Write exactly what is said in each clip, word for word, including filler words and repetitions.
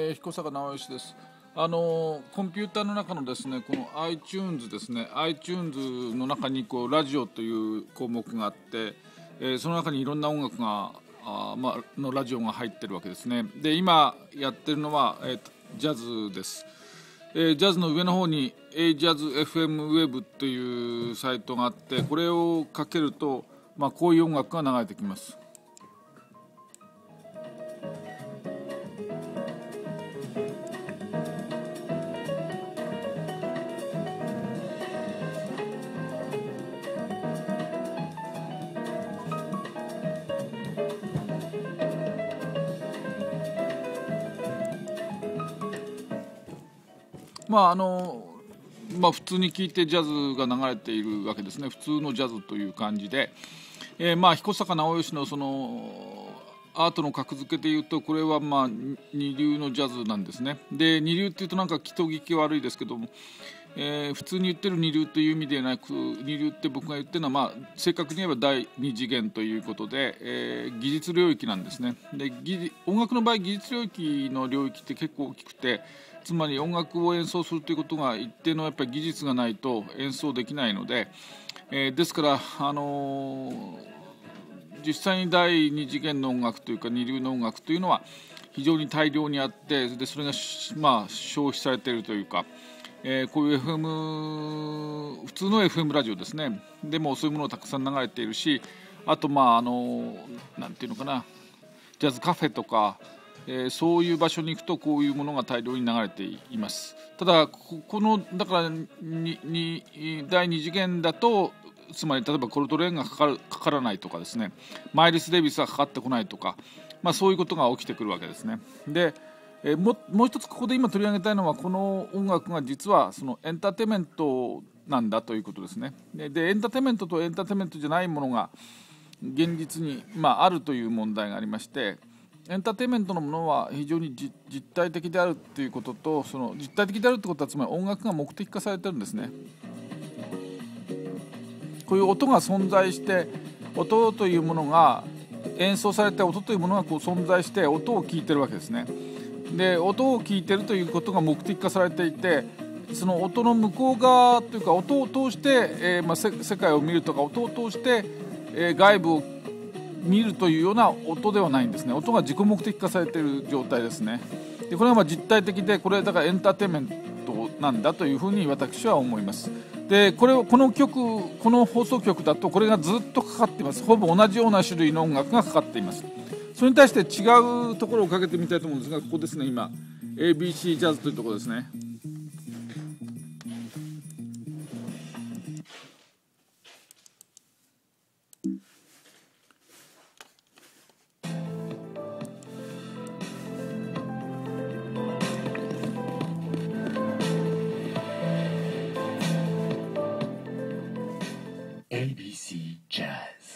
えー、彦坂直義です。あのーコンピューターの中のですね、この iTunes ですね、iTunes の中にこうラジオという項目があって、えーその中にいろんな音楽があ、まあのラジオが入ってるわけですね。で、今やってるのは、えーとジャズです。えージャズの上の方に Jazz エフエム Web というサイトがあって、これをかけると、まあ、こういう音楽が流れてきます。まああのまあ、普通に聴いてジャズが流れているわけですね。普通のジャズという感じで、えー、まあ彦坂直義のそのアートの格付けでいうと、これはまあ二流のジャズなんですね。で、二流っていうとなんか気と聞き悪いですけども、えー、普通に言ってる二流という意味ではなく、二流って僕が言ってるのは、まあ、正確に言えば第二次元ということで、えー、技術領域なんですね。で、技音楽の場合、技術領域の領域って結構大きくて、つまり音楽を演奏するということが一定のやっぱり技術がないと演奏できないので、えー、ですから、あのー実際に第二次元の音楽というか二流の音楽というのは非常に大量にあって、でそれが、まあ、消費されているというか、えー、こういう エフエム 普通の エフエム ラジオですね、でもそういうものがたくさん流れているし、あとまああのなんていうのかな、ジャズカフェとか、えー、そういう場所に行くとこういうものが大量に流れています。ただこのだからにに第二次元だと、つまり例えばコルトレーンがかかるかからないとかですね、マイルス・デイビスがかかってこないとか、まあ、そういうことが起きてくるわけですね。で、えー、も, もう一つここで今取り上げたいのは、この音楽が実はそのエンターテインメントなんだということですね。で, でエンターテインメントとエンターテインメントじゃないものが現実に、まあ、あるという問題がありまして、エンターテインメントのものは非常に実体的であるということと、その実体的であるということは、つまり音楽が目的化されてるんですね。こういう音が存在して、音というものが演奏されて、音というものがこう存在して音を聴いてるわけですね。で、音を聴いてるということが目的化されていて、その音の向こう側というか、音を通して、えーまあ、世界を見るとか、音を通して、えー、外部を見るというような音ではないんですね。音が自己目的化されている状態ですね。で、これがまあ実体的で、これだからエンターテインメントなんだというふうに私は思います。で、これをこの曲、この放送局だとこれがずっとかかっています。ほぼ同じような種類の音楽がかかっています。それに対して違うところをかけてみたいと思うんですが、ここですね。今 エービーシー ジャズというところですね。 エービーシー Jazz。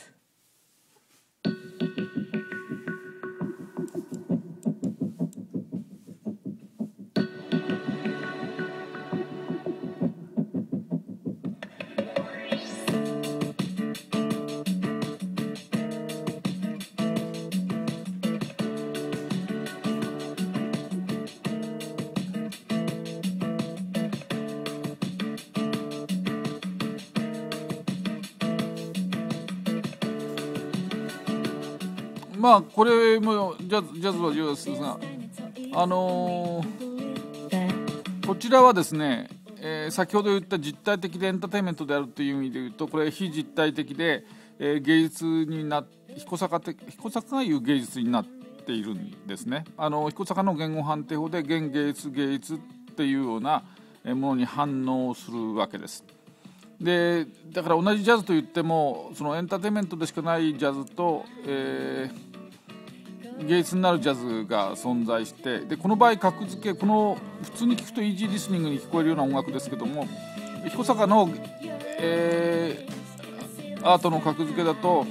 まあこれもジャズ、ジャズはジャズですが、あのー、こちらはですね、えー、先ほど言った実体的でエンターテインメントであるという意味で言うと、これ非実体的で、えー、芸術にな彦坂的彦坂が言う芸術になっているんですね。あの彦坂の言語判定法で現芸術芸術っていうようなものに反応するわけです。で、だから同じジャズといっても、そのエンターテインメントでしかないジャズと、えー芸術になるジャズが存在して、でこの場合格付け、この普通に聴くとイージーリスニングに聞こえるような音楽ですけども、彦坂の、えー、アートの格付けだと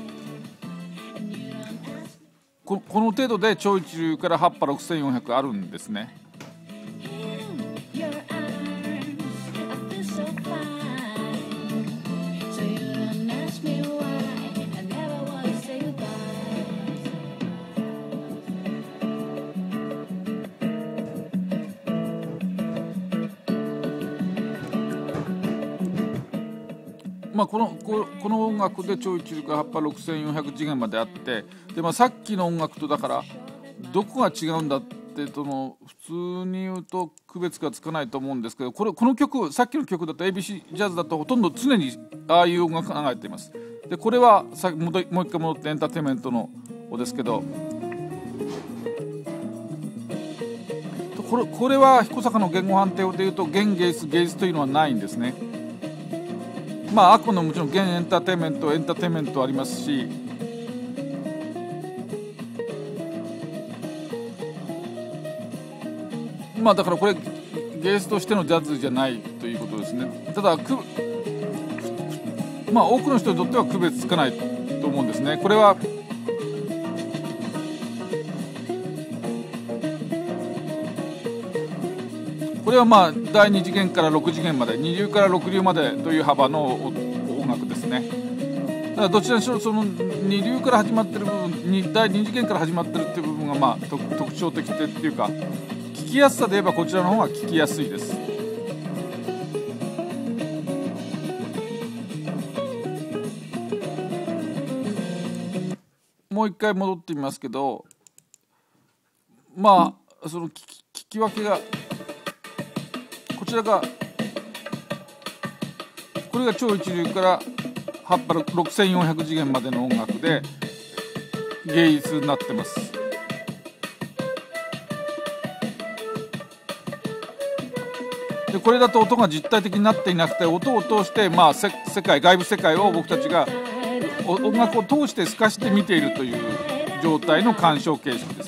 こ, この程度で超一流からはち波ろくせんよんひゃくあるんですね。 まあ、このここの音楽で超一流からはっぱろくせんよんひゃく次元まであって、で、まあ、さっきの音楽とだからどこが違うんだってその普通に言うと区別がつかないと思うんですけど、これこの曲、さっきの曲だと エービーシー ジャズだとほとんど常にああいう音楽が流れています。でこれはさもう一回戻ってエンターテインメントの方ですけど、これこれは彦坂の言語判定法でいうと現芸術芸術というのはないんですね。まああくまでももちろん現エンターテインメントエンターテインメントありますし、まあだからこれ芸術としてのジャズじゃないということですね。ただくまあ多くの人にとっては区別つかないと思うんですね。これはこれはまあだいに次元からろく次元まで、二流から六流までという幅の音楽ですね。だからどちらにしろその二流から始まってる部分、だいに次元から始まってるっていう部分がまあ特徴的でっていうか、聞きやすさで言えばこちらの方が聞きやすいです。もう一回戻ってみますけど、まあその聞き、聞き分けがこちらがこれが超一流からはっぱろくせんよんひゃく次元までの音楽で芸術になってます。でこれだと音が実体的になっていなくて、音を通して、まあ、世界外部世界を僕たちが音楽を通して透かして見ているという状態の鑑賞形式です。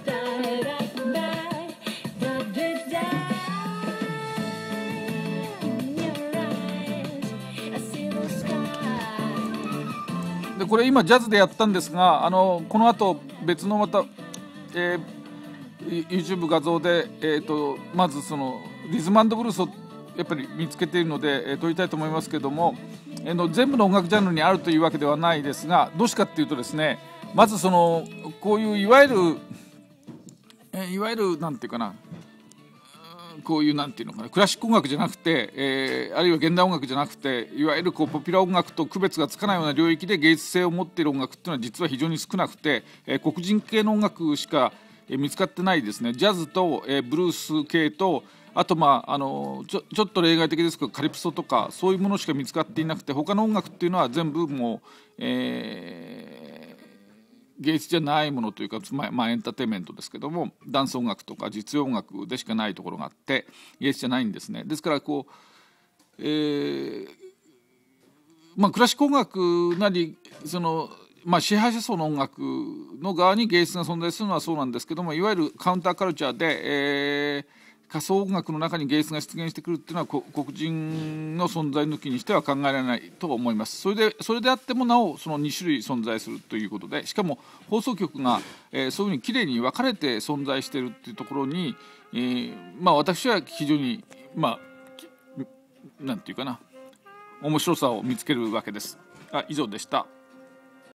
でこれ今ジャズでやったんですが、あのこの後別のまた、えー、YouTube 画像で、えー、とまずそのリズム&ブルースをやっぱり見つけているので、えー、撮りたいと思いますけども、えー、の全部の音楽ジャンルにあるというわけではないですが、どうしかっていうとですね、まずそのこういういわゆる、えー、いわゆるなんていうかな、こういうなんていうのかな、クラシック音楽じゃなくて、えー、あるいは現代音楽じゃなくて、いわゆるこうポピュラー音楽と区別がつかないような領域で芸術性を持っている音楽っていうのは実は非常に少なくて、えー、黒人系の音楽しか、えー、見つかってないですね。ジャズと、えー、ブルース系と、あと、まあ、あの ちょ, ちょっと例外的ですけどカリプソとかそういうものしか見つかっていなくて、他の音楽っていうのは全部もう、えー、芸術じゃないものというか、まあまあ、エンターテインメントですけども、ダンス音楽とか実用音楽でしかないところがあって芸術じゃないんですね。ですからこう、えーまあ、クラシック音楽なりその、まあ、支配者層の音楽の側に芸術が存在するのはそうなんですけども、いわゆるカウンターカルチャーで、えー、仮想音楽の中に芸術が出現してくるっていうのは黒人の存在抜きにしては考えられないと思います。それでそれであってもなおそのに種類存在するということで、しかも放送局が、えー、そういうふうにきれいに分かれて存在しているっていうところに、えーまあ、私は非常にまあなんていうかな、面白さを見つけるわけです。あ、以上でした。